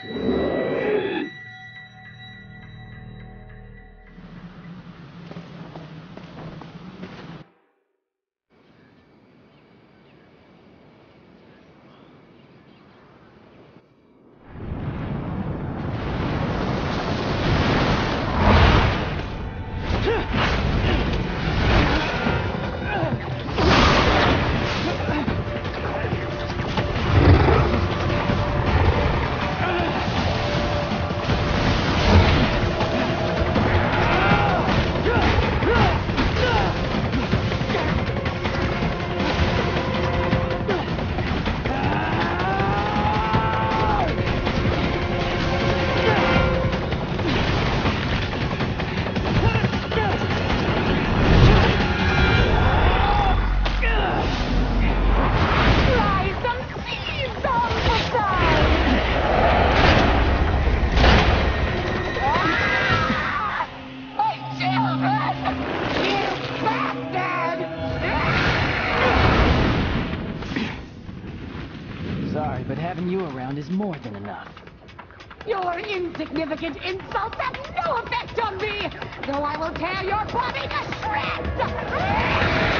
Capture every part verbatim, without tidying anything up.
Sorry, but having you around is more than enough. Your insignificant insults have no effect on me, though I will tear your body to shreds!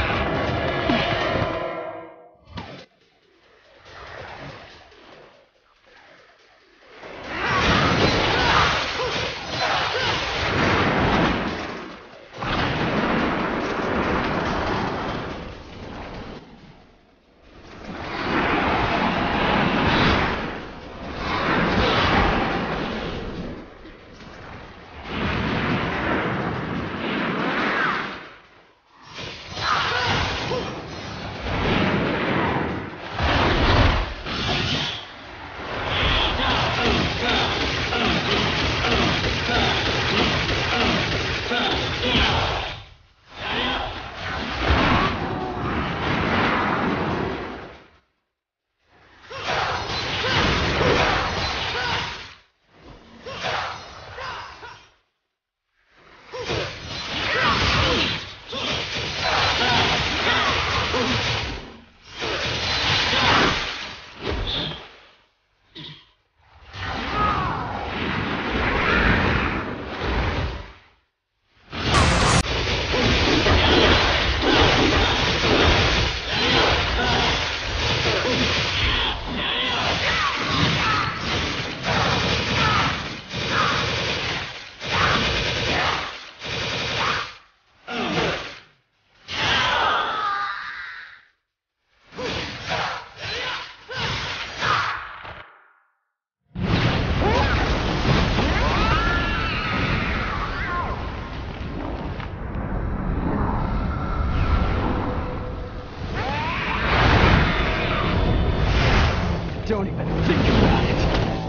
Don't even think about it.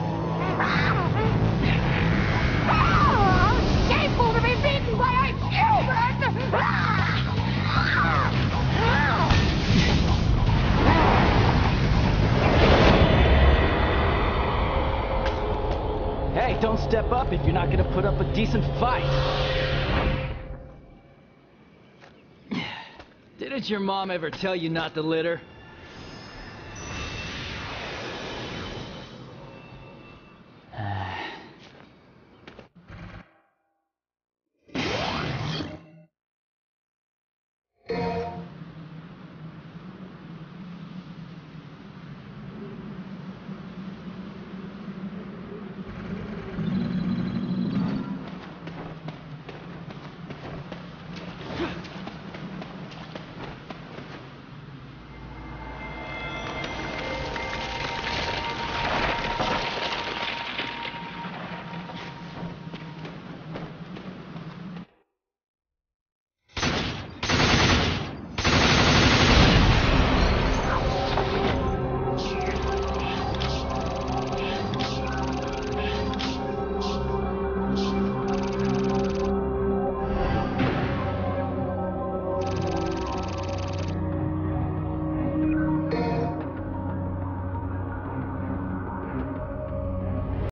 Oh, shameful to be beaten by a human! Hey, don't step up if you're not gonna put up a decent fight. Didn't your mom ever tell you not to litter?